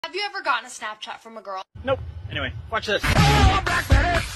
Have you ever gotten a Snapchat from a girl? Nope. Anyway, watch this.